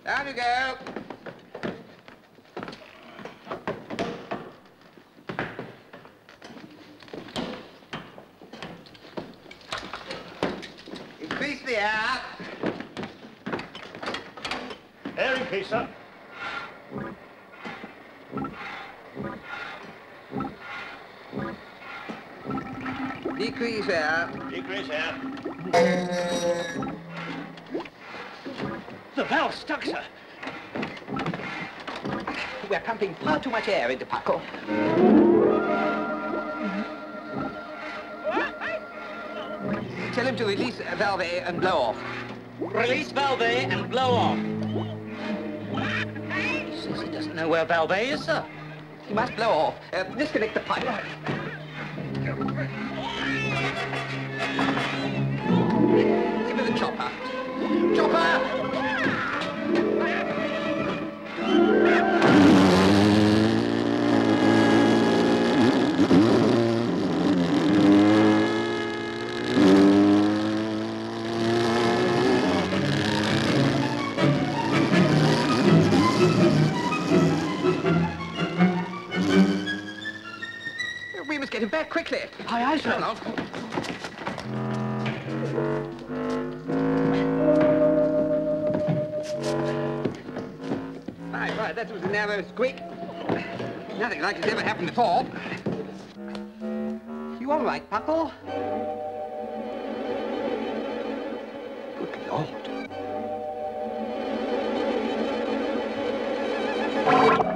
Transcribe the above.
Down you go. Increase the air. Air increase, sir. Decrease air. Decrease air. The valve's stuck, sir. We're pumping far too much air into Paco. Tell him to release valve A and blow off. Release valve A and blow off. He says he doesn't know where valve A is, sir. He must blow off. Disconnect the pipe. Give me the chopper. Chopper! We must get him back quickly. Aye, aye, sir. Right, that was a narrow squeak. Nothing like it's ever happened before. You all right, Paco? Good Lord.